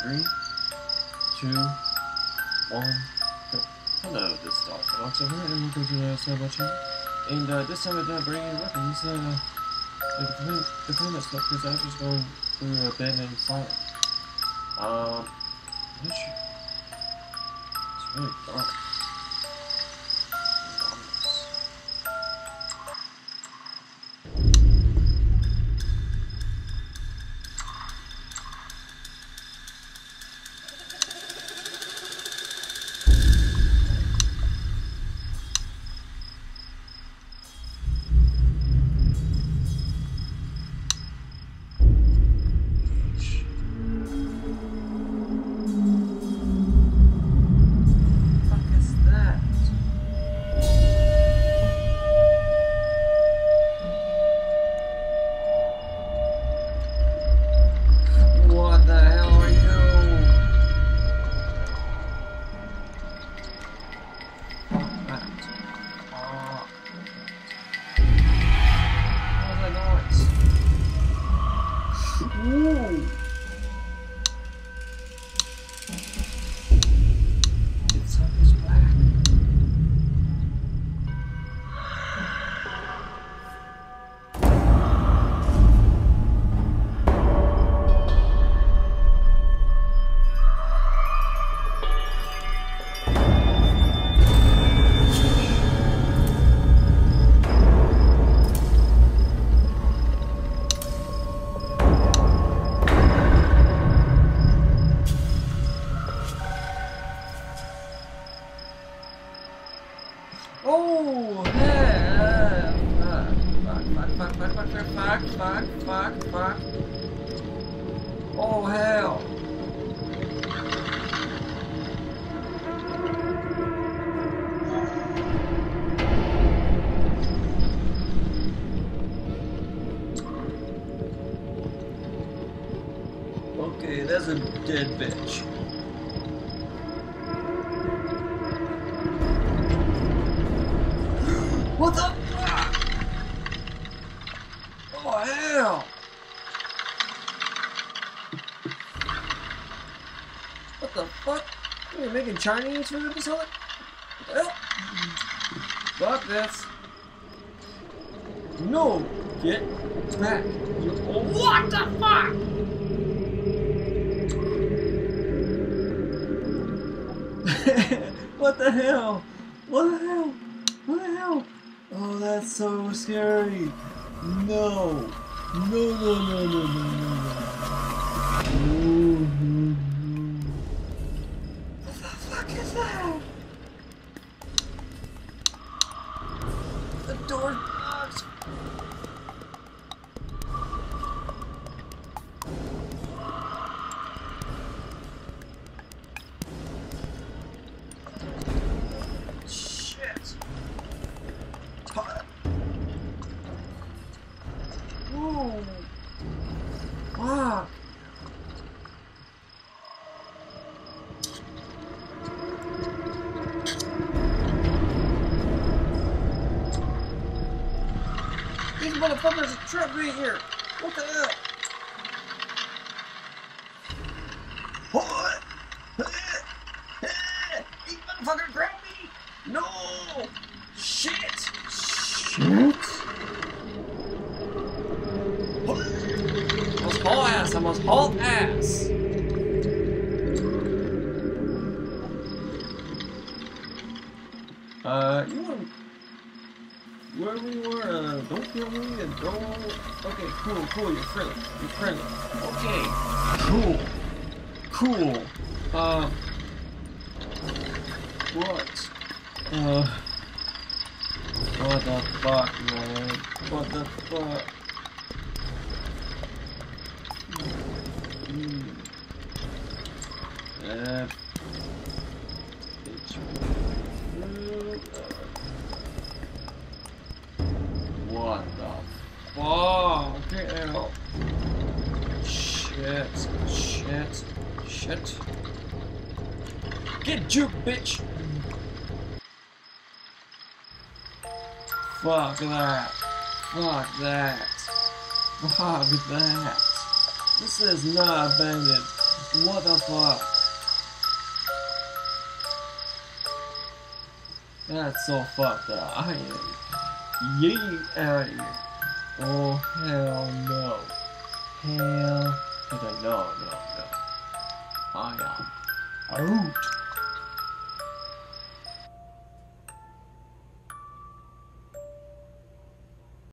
3, 2, 1, go. Hello, this is Dr. Fox over here, and welcome to the Asylum channel. And this time I didn't bring any weapons. The famous stuff, because I was just going through abandoned Asylum. I'm not sure. It's really dark. Oh, hell! Fuck. Oh, hell! Okay, that's a dead bitch. What the fuck? Oh, hell! What the fuck? Are you making Chinese food or something? What the hell? Fuck this. No! Get back. What the fuck? What the hell? What the hell? What the hell? Oh, that's so scary. No. No. What the fuck is that? The door's locked. Shit. Whoa. Fuck. These motherfuckers are trapped right here. What the hell? What? These motherfuckers grabbed me. No. Shit. I must haul ass. You want where we were? Don't kill me and don't. Okay, cool. You're friendly. Okay, cool. What? What the fuck, man? What the fuck? What the fuck? Hell. Shit. Get juked, bitch! Fuck that. This is not abandoned. What the fuck? That's so fucked up. I am yeet out of here. Oh, hell no. Hell to the no. I am out.